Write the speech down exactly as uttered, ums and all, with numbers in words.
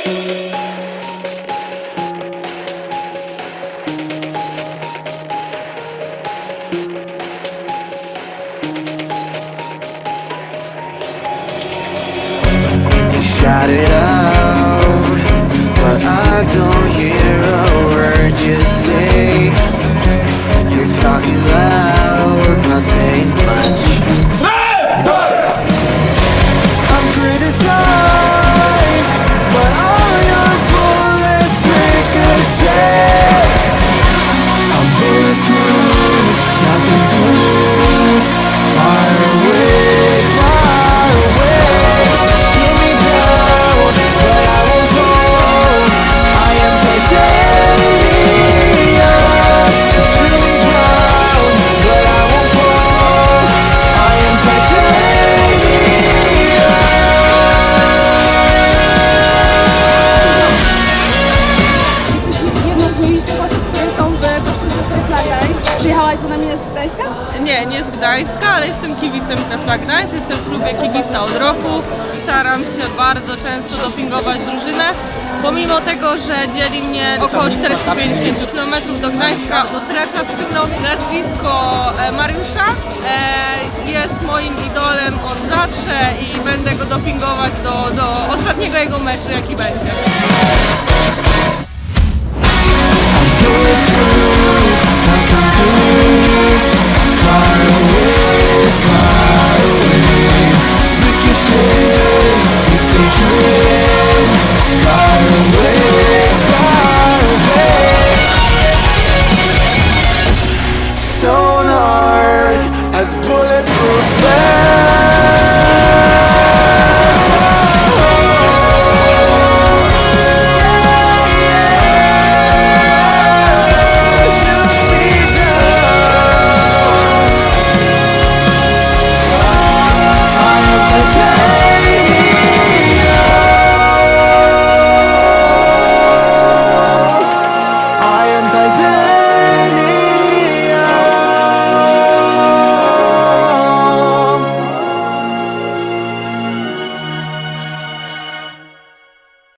Shout it out, but I don't hear a word you say. You're talking loud, not saying much. I'm criticized, but all your bullets ricochet. I'm bulletproof, nothing to lose. Far away, far away. Shoot me down, but I won't fall. I am titanium. Shoot me down, but I won't fall. I am titanium. Jesteś jedną z nielicznych osób, które są w koszulce Trefla Gdańsk. Przyjechałaś za nami z Gdańska? Nie, nie z Gdańska, ale jestem kibicem Trefla Gdańsk. Jestem w klubie kibica od roku. Staram się bardzo często dopingować drużynę. Pomimo tego, że dzieli mnie około czterysta pięćdziesiąt kilometrów do Gdańska, do Trefla przypomnę nazwisko Mariusza. Jest moim idolem od zawsze i będę go dopingować do, do ostatniego jego meczu, jaki będzie.